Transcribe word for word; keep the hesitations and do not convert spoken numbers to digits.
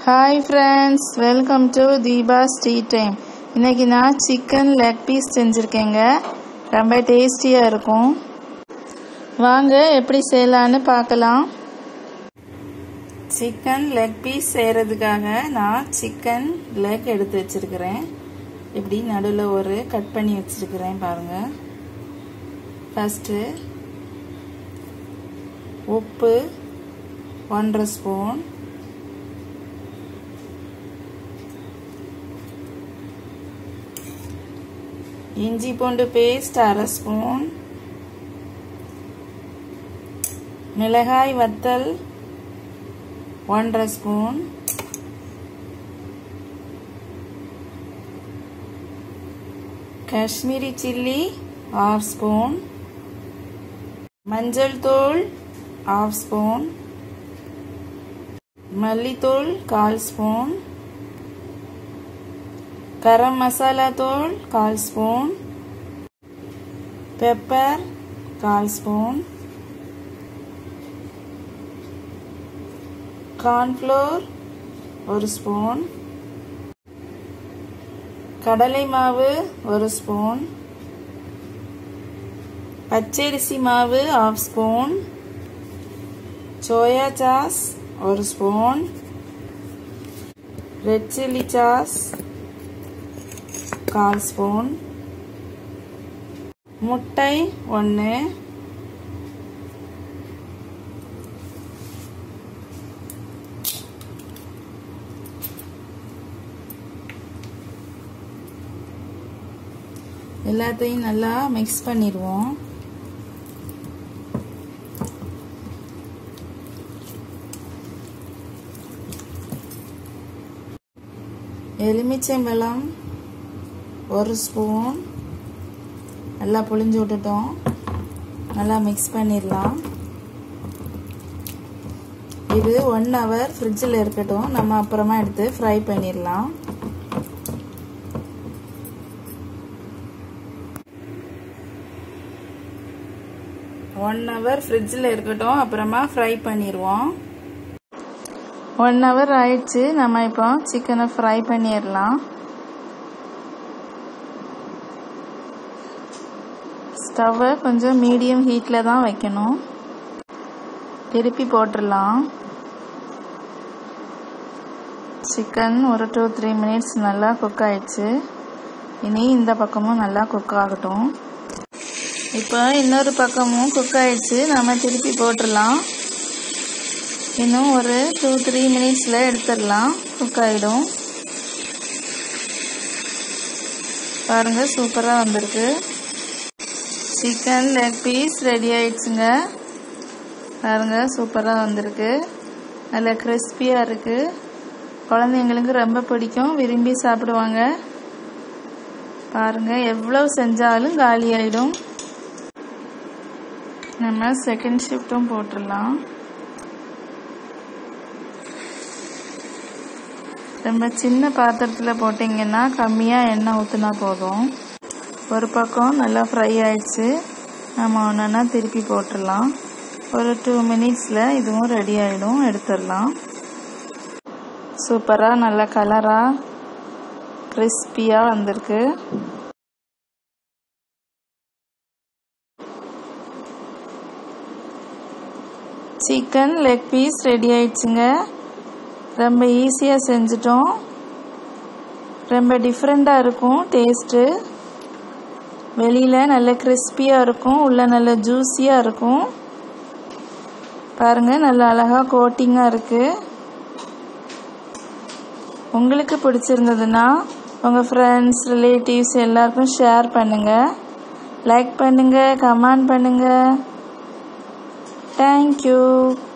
Hi friends, welcome to Deeba's Tea Time. இன்னைக்கு நான் chicken leg piece செஞ்சுருக்கேங்க. ரொம்ப டேஸ்டியாக இருக்கும். வாங்க எப்படி செய்யலான்னு பார்க்கலாம். சிக்கன் லெக் பீஸ் செய்கிறதுக்காக நான் சிக்கன் லெக் எடுத்து வச்சுருக்கிறேன். இப்படி நடுவில் ஒரு கட் பண்ணி வச்சுருக்கிறேன் பாருங்கள். ஃபஸ்ட்டு உப்பு ஒன்றரை ஸ்பூன், இஞ்சி பூண்டு பேஸ்ட் அரை ஸ்பூன், மிளகாய் வத்தல் ஒன்றரை spoon, Kashmiri chilli half spoon, மஞ்சள் தூள் ஹாஃப் ஸ்பூன், மல்லித்தூள் கால் ஸ்பூன், गरम मसाला तूल काल स्पून, पेपर काल स्पून, कॉर्नफ्लोर और स्पून, கடலை மாவு ஒரு ஸ்பூன், பச்சரிசி மாவு ஹாஃப் ஸ்பூன், சோயா சாஸ் ஒரு ஸ்பூன், ரெட் சில்லி சாஸ் கால் ஸ்பூன், முட்டை ஒன்று, எல்லாத்தையும் நல்லா மிக்ஸ் பண்ணிடுவோம். எலுமிச்சம்பழம் ஒரு ஸ்பூன் நல்லா புளிஞ்சு விட்டுட்டோம். நல்லா மிக்ஸ் பண்ணிடலாம். இது ஒன் ஹவர் ஃப்ரிட்ஜில் இருக்கட்டும். நம்ம அப்புறமா எடுத்து ஃப்ரை பண்ணிடலாம். ஒன் ஹவர் ஃப்ரிட்ஜில் இருக்கட்டும், அப்புறமா ஃப்ரை பண்ணிடுவோம். ஒன் ஹவர் ஆயிடுச்சு. நம்ம இப்போ சிக்கனை ஃப்ரை பண்ணிடலாம். ஸ்டவ்வை கொஞ்சம் மீடியம் ஹீட்டில் தான் வைக்கணும். திருப்பி போட்டுடலாம். சிக்கன் ஒரு டூ த்ரீ மினிட்ஸ் நல்லா குக் ஆயிடுச்சு. இனி இந்த பக்கமும் நல்லா குக் ஆகட்டும். இப்போ இன்னொரு பக்கமும் குக் ஆயிடுச்சு. நம்ம திருப்பி போட்டுடலாம். இன்னும் ஒரு டூ த்ரீ மினிட்ஸில் எடுத்துடலாம். குக் ஆகிடும். பாருங்கள், சூப்பராக வந்திருக்கு. சிக்கன் லெக் பீஸ் ரெடி ஆயிடுச்சுங்க. பாருங்க, சூப்பராக வந்திருக்கு. நல்ல கிறிஸ்பியாக இருக்குது. குழந்தைங்களுக்கு ரொம்ப பிடிக்கும், விரும்பி சாப்பிடுவாங்க. பாருங்க, எவ்வளோ செஞ்சாலும் காலி ஆகிடும். நம்ம செகண்ட் ஷிஃப்ட்டும் போட்டுடலாம். ரொம்ப சின்ன பாத்திரத்தில் போட்டிங்கன்னா கம்மியாக எண்ணெய் ஊற்றினா போதும். ஒரு பக்கம் நல்லா ஃப்ரை ஆயிடுச்சு. நம்ம ஒன்றா திருப்பி போட்டுடலாம். ஒரு டூ மினிட்ஸில் இதுவும் ரெடி ஆகிடும். எடுத்துடலாம். சூப்பராக நல்ல கலராக கிறிஸ்பியாக வந்திருக்கு. சிக்கன் லெக் பீஸ் ரெடி ஆயிடுச்சுங்க. ரொம்ப ஈஸியாக செஞ்சிட்டோம். ரொம்ப டிஃப்ரெண்ட்டாக இருக்கும் டேஸ்ட்டு. வெளியில் நல்ல கிறிஸ்பியாக இருக்கும், உள்ள நல்ல ஜூஸியாக இருக்கும். பாருங்கள், நல்ல அழகாக கோட்டிங்காக இருக்குது. உங்களுக்கு பிடிச்சிருந்ததுன்னா உங்கள் ஃப்ரெண்ட்ஸ் ரிலேட்டிவ்ஸ் எல்லாருக்கும் ஷேர் பண்ணுங்கள், லைக் பண்ணுங்கள், கமெண்ட் பண்ணுங்கள். தேங்க்யூ.